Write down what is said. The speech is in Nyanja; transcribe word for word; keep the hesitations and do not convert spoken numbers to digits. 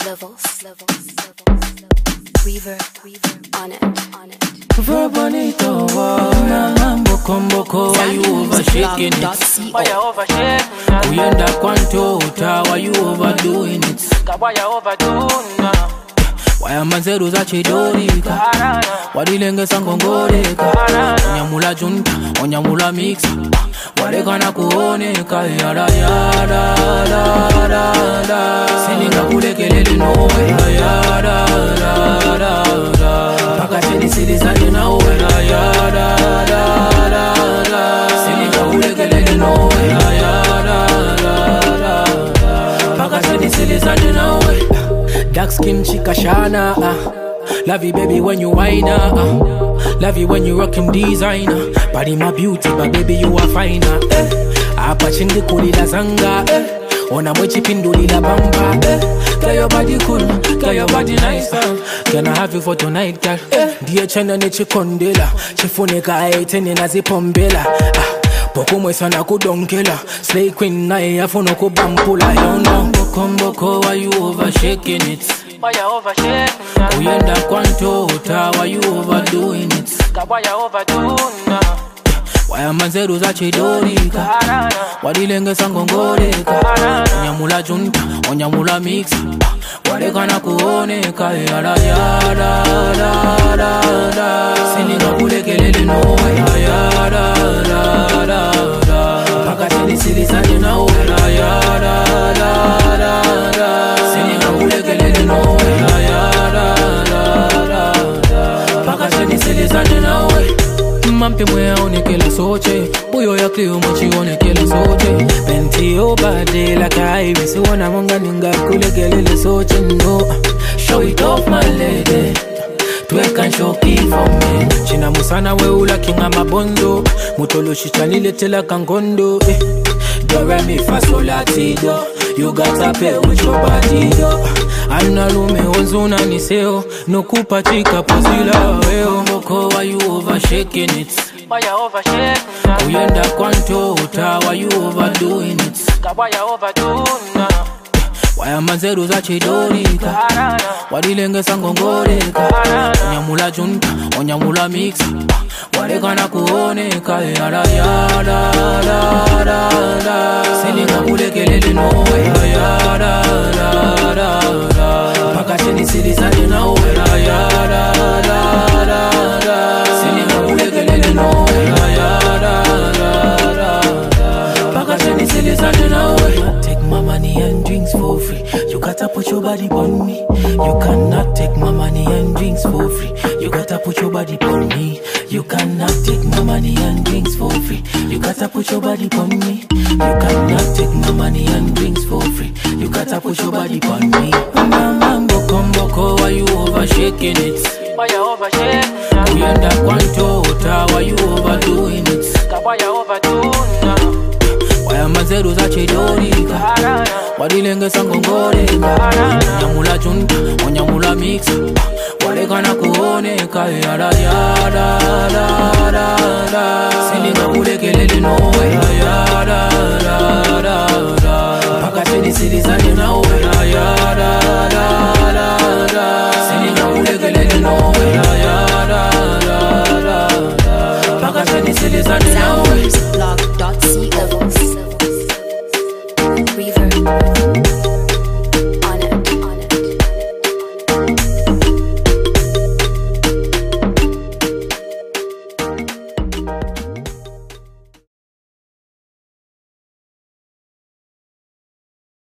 levels, levels, reverb, reverb on it, on it. Verbonito, mambo komboko, why you overshaking it? Why you overshaking? Uyenda kwanto uta, why you overdoing it? Why you overdoing? Why manzeru za chidorika? Wadilenge sangongoreka. Onyamula junta, onyamula mixa. Walekana kuoneka yada yada yada yada. Sininga kulekelele nowe yada yada yada. Paka chini sili zani na uwe yada yada yada. Sininga kulekelele nowe yada yada yada. Paka chini sili zani na uwe. Dark skin chica shana, uh. Love you baby when you whine, uh. Love you when you rockin' designer. Body my beauty, but baby you are finer, eh. Apa chindi kulila zanga, eh. Ona mwechi pindulila bamba, eh. Girl your body cool, girl your body nice, uh. Can I have you for tonight, girl? Eh. Diye chana ne chikondela, chifuneka aitene na zipombela, ah. Poko mwesana kudonkela, slay queen na yafuno kubampula. You know, boko mboko, why you overshaking it? Why you overshaking? Uyenda kwanto uta, why you overdoing it? Why you overdoing? Why manzeru za chidorika? Wadilenge sangongoreka. Onyamula junta, onyamula mixa. Walekana kuoneka yada yada yada yada. Sininga kulekelele nowe yada yada yada. Paka chini sili zani na uwe yada yada yada. Sininga kulekelele nowe yada yada yada. Paka chini sili zani na uwe. Mampe mwe aonekela soche, uyo ya kliyo mochi onekela soche. Penti obade la kai, misi wana monga ninga kulekelele soche no. Show it off my lady, twerk and show key for me. China musana we ula kinga mabonzo, mutolo shichanile tela kangondo, eh. Do re mi fa sol la ti do, you gotta pay with your body do. Anna lume ozuna ni seo, no kupa chika posila weo. Moko why you overshaking it? Why you overshaking? Uyenda kwanto uta, why you overdoing it? Why you overdoing? Why manzeru za chidorika? Wadilenge sangongoreka. Onyamula junta, onyamula mixa. Walekana kuoneka yada yada yada yada. Sininga kulekelele nowe yada yada yada. Paka chini sili zani na uwe yada yada yada. Sininga kulekelele nowe yada yada yada. Paka chini sili zani na uwe. Take my money and drinks for free. You gotta put your body on me. You cannot take my money and drinks for free. You gotta put your body on me. You cannot take my money and drinks for free. You gotta put your body on me. You cannot take my money and drinks for free. You gotta put your body on me. Mambo komboko, why you overshaking it? Why you overshaking? Uyenda kwanto uta, why you overdoing it? Why you overdoing? Why manzeru za chidorika? Wadilenge sangongoreka. Onyamula junta, onyamula mixa. Walekana kuoneka yada yada yada yada. Sininga kulekelele nowe yada yada yada. Paka chini sili zani na uwe yada yada yada. Sininga kulekelele nowe yada yada yada. Paka chini sili zani na uwe. Soundblog dot co, reverb.